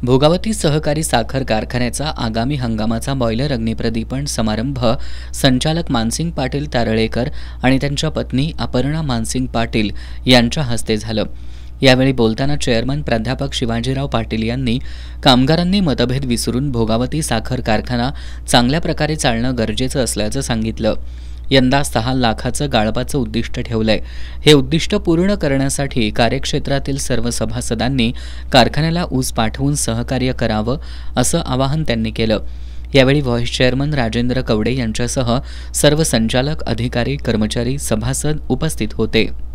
भोगावती सहकारी साखर कारखान्याचा आगामी हंगामाचा बॉयलर अग्निप्रदीपन समारंभ संचालक मानसिंग पाटील तारळेकर आणि त्यांच्या पत्नी अपर्णा मानसिंग पाटील यांच्या हस्ते झालं। यावेळी बोलताना चेअरमन प्राध्यापक शिवाजीराव पाटील यांनी कामगारांनी मतभेद विसरून भोगावती साखर कारखाना चांगल्या प्रकारे चालणं गरजेचं असल्याचं सांगितलं। यंदा 6 लाखाचं गाळपाचं उद्दिष्ट ठेवलंय। हे उद्दिष्ट पूर्ण करण्यासाठी कार्यक्षेत्रातील सर्व सभासदांनी कारखान्याला ऊस पाठवून सहकार्य करावं असं आवाहन त्यांनी केलं। यावेळी व्हाईस चेअरमन राजेंद्र कवडे यांच्यासह सर्व संचालक, अधिकारी, कर्मचारी, सभासद उपस्थित होते।